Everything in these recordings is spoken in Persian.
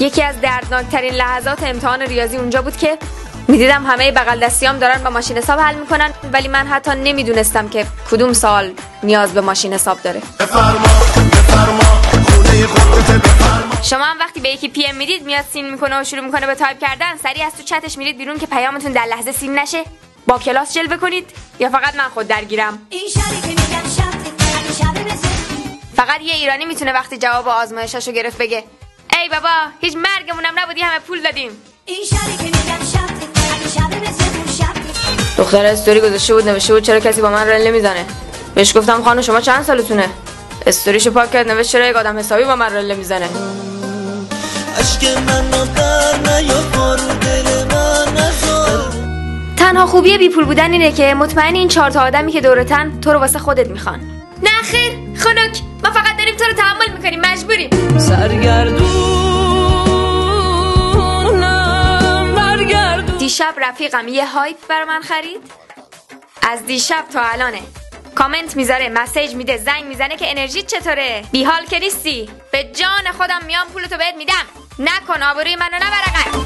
یکی از دردناکترین لحظات امتحان ریاضی اونجا بود که میدیدم همه بغل دستیام دارن با ماشین حساب حل میکنن، ولی من حتی نمیدونستم که کدوم سوال نیاز به ماشین حساب داره. شما هم وقتی به یکی پی ام میدید میاد سین میکنه و شروع میکنه به تایپ کردن، سریع از تو چتش میرید بیرون که پیامتون در لحظه سین نشه؟ با کلاس جلوه کنید یا فقط من خود درگیرم؟ فقط یه ایرانی میتونه وقتی جواب آزمایشاشو گرفت بگه ای بابا هیچ مرگمونم نبودی، همه پول دادیم. دختر استوری گذاشته بود نوشته بود چرا کسی با من رل نمیزنه. بهش گفتم خانم شما چند سالتونه؟ استوریشو پاک کرد نوشت چرا یک آدم حسابی با من رل نمیزنه. تنها خوبی بی پول بودن اینه که مطمئن این 4 تا آدمی که دورتن تو رو واسه خودت میخوان. نه خیر خنک، ما فقط داریم تو رو تحمل میکنیم، مجبوریم. دیشب رفیقم یه هایپ بر من خرید. از دیشب تا الانه کامنت میذاره، مسیج میده، زنگ میزنه که انرژیت چطوره؟ بیحال که نیستی؟ به جان خودم میام پولتو بهت میدم، نکن آبروی منو نبرقم.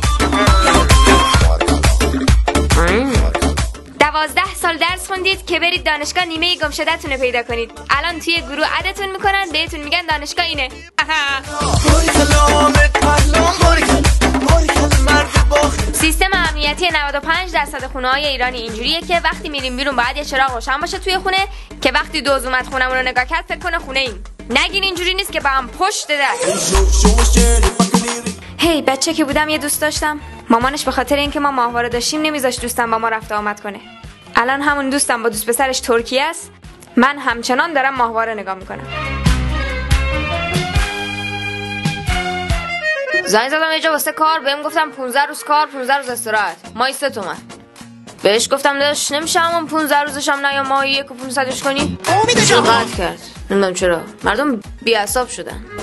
12 سال درس خوندید که برید دانشگاه نیمه گمشده‌تون رو پیدا کنید. الان توی گروه عدتون میکنن، بهتون میگن دانشگاه اینه. سیستم امنیتی 95% خونه‌های ایرانی اینجوریه که وقتی میریم بیرون باید یه چراغ روشن باشه توی خونه که وقتی دوز اومد خونمون رو نگاه کرد فکر کنه خونه ایم. نگین اینجوری نیست که با هم پشت در. هی بچه که بودم یه دوست داشتم، مامانش به خاطر اینکه ما ماهواره داشتیم نمیذاشت دوستم با ما رفت آمد کنه. الان همون دوستم با دوست پسرش ترکیه است، من همچنان دارم ماهواره نگاه میکنم. زنگ زدم یه جا واسه کار، بهم گفتم 15 روز کار 15 روز استراحت، ماهی 3 تومن. بهش گفتم داداش نمیشه همون 15 روزش هم نیا ماهی 1 و 500ش کنی؟ امیدش قطع کرد. نمیدونم چرا مردم بی‌عصاب شدن.